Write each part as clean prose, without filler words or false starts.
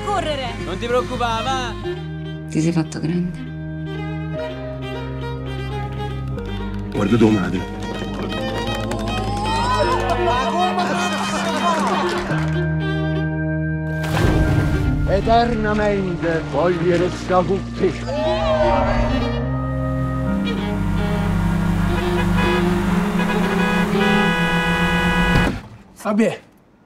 correre! Non ti preoccupare, va! Ti sei fatto grande. Guarda tua madre. Eternamente voglio restare con te. Vabbè.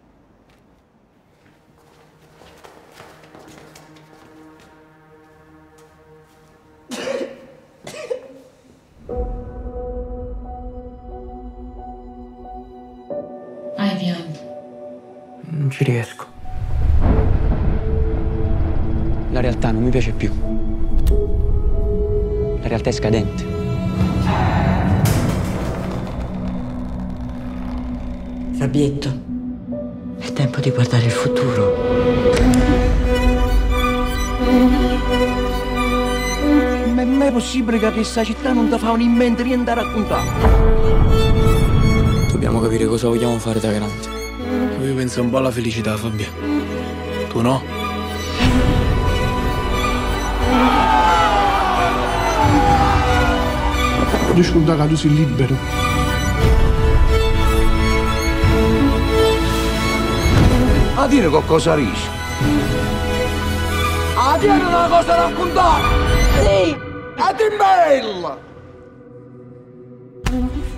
Hai pianto. Non ci riesco. La realtà non mi piace più. La realtà è scadente. Fabietto, è tempo di guardare il futuro. Ma è mai possibile che questa città non ti fa in mente niente a raccontare? Dobbiamo capire cosa vogliamo fare da grandi. Io penso un po' alla felicità, Fabio. Tu no? Io sconto che tu sei libero. A dire qualcosa rischi. A dire una cosa da raccontare. Sì, a te bella.